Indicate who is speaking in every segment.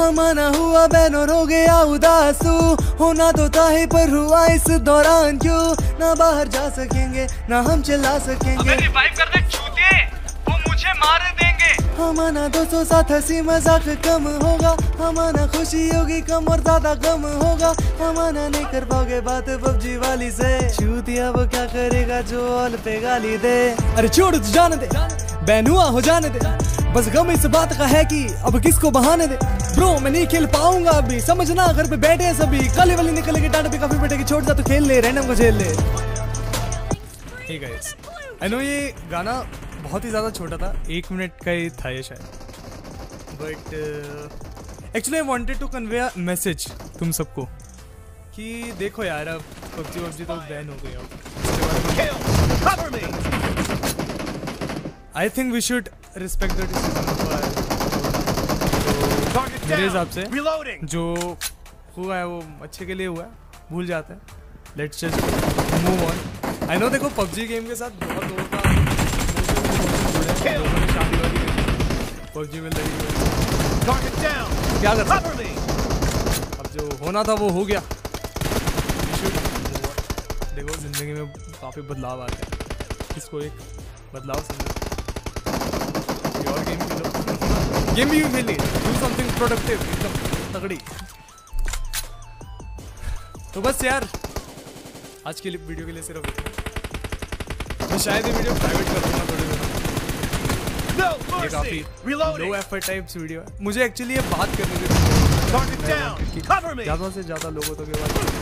Speaker 1: हमारा हुआ बैन और हो गया उदासू, होना तो था ही पर हुआ इस दौरान क्यों, ना बाहर जा सकेंगे ना हम चला सकेंगे,
Speaker 2: रिवाइव कर दे छूते वो मुझे मार देंगे।
Speaker 1: हमारा दोस्तों साथ हंसी मजाक कम होगा, हमारा खुशी होगी कम और ज्यादा गम होगा, हमारा नहीं कर पाओगे बात पबजी वाली से, चूतिया वो क्या करेगा जो ऑल पे गाली दे। अरे छोड़ तू जाने दे, बैन हुआ हो जाने दे, बस गम इस बात का है कि अब किसको बहाने दे। ब्रो मैं नहीं खेल पाऊंगा अभी, समझना घर पे बैठे हैं सभी, काली वाली निकलेगी डांट पे काफी बैठेगी, छोड़ जा तो खेल ले, रैंडम को झेल ले। हे गाइस आई नो ये गाना बहुत ही ज़्यादा छोटा था, 1 मिनट का ही था ये शायद, but actually I wanted to convey a message तुम सबको कि देखो यार अब पबजी तो बैन हो गई, अब I think we should respect the decision. मेरे हिसाब से जो हुआ है वो अच्छे के लिए हुआ है, भूल जाते हैं, let's just move on. I know देखो पबजी गेम के साथ बहुत लोगों का पबजी में लड़ी क्या कर सकते, अब जो होना था वो हो गया। देखो जिंदगी में काफी बदलाव आ गया, इसको एक बदलाव समझो, और गेम खेलो, गेम भी खेली, डू समथिंग प्रोडक्टिव, एकदम तगड़ी। तो बस यार आज के लिए वीडियो के लिए सिर्फ मैं शायद ये वीडियो प्राइवेट कर दूंगा थोड़ी देर, ये काफी लो एफर्ट टाइप्स वीडियो है, मुझे एक्चुअली ये बात करनी थी ज़्यादा से ज़्यादा लोगों तक के बाद,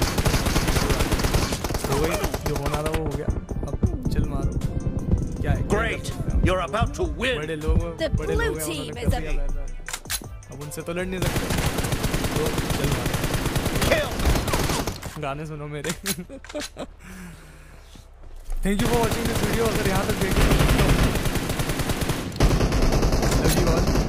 Speaker 1: तो वही जो होना था वो हो गया, अब चिल मारो, क्या है बड़े लोग हैं, अब उनसे तो लड़ नहीं सकते, तो चल मारो, गाने सुनो मेरे। Thank you for watching this video, अगर यहाँ तक देखे लव यू ऑल।